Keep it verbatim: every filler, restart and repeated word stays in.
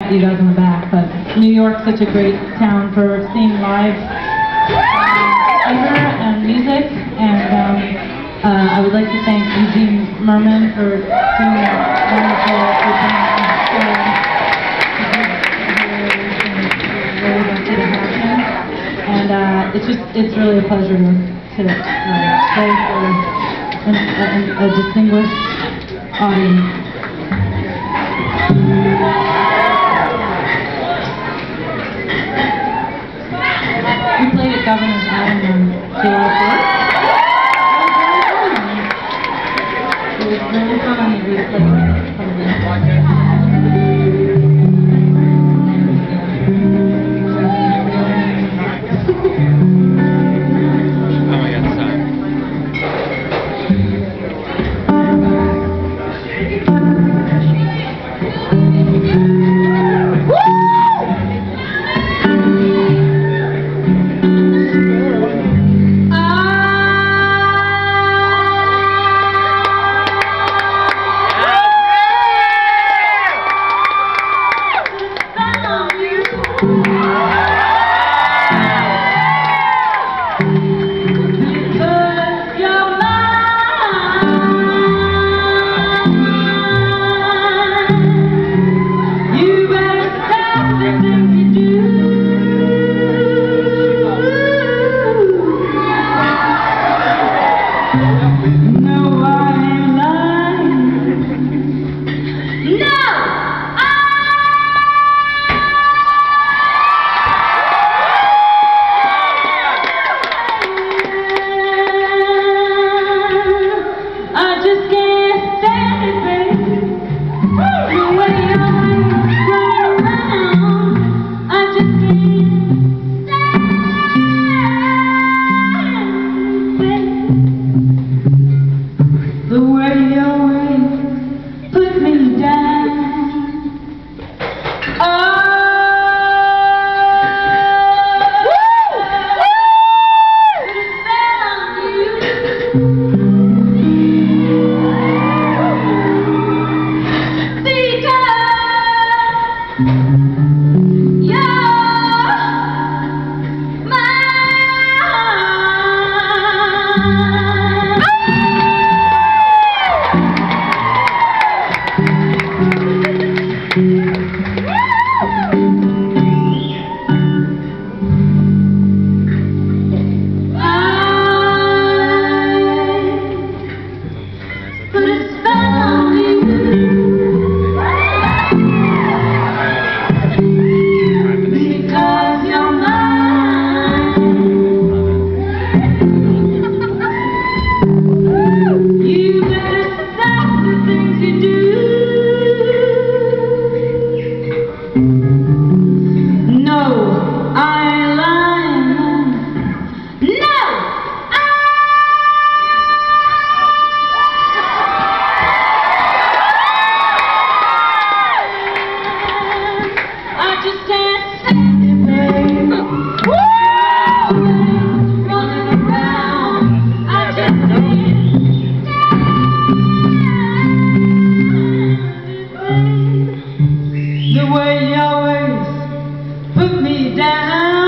pat you guys on the back, but New York's such a great town for seeing live theater and music, and um, uh, I would like to thank Eugene Merman for doing that wonderful opening and uh, it's just, it's really a pleasure to, to uh, play for an, a, a distinguished audience. We played at Governor's Island on July fourth. It was really fun. We played the way you always put me down.